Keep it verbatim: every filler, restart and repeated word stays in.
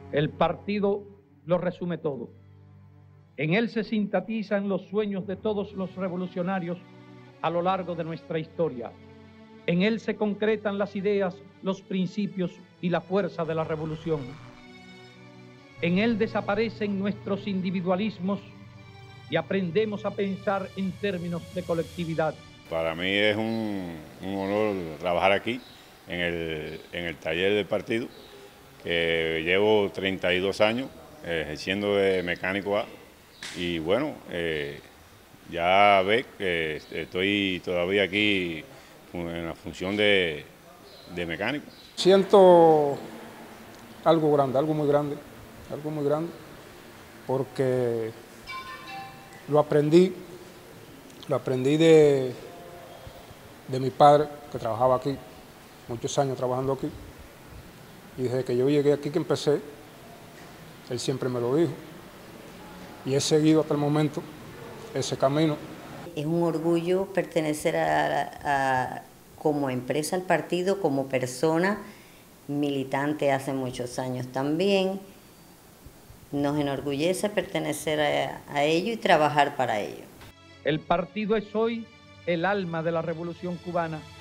El partido lo resume todo. En él se sintetizan los sueños de todos los revolucionarios a lo largo de nuestra historia. En él se concretan las ideas, los principios y la fuerza de la revolución. En él desaparecen nuestros individualismos y aprendemos a pensar en términos de colectividad. Para mí es un, un honor trabajar aquí, en el, en el taller del partido, que llevo treinta y dos años eh, ejerciendo de mecánico A, y bueno, eh, ya ve que estoy todavía aquí en la función de, de mecánico. Siento algo grande, algo muy grande, algo muy grande, porque lo aprendí, lo aprendí de, de mi padre, que trabajaba aquí, muchos años trabajando aquí, y desde que yo llegué aquí, que empecé, él siempre me lo dijo, y he seguido hasta el momento ese camino. Es un orgullo pertenecer a, a, como empresa al partido, como persona militante hace muchos años también. Nos enorgullece pertenecer a, a ello y trabajar para ello. El partido es hoy el alma de la revolución cubana.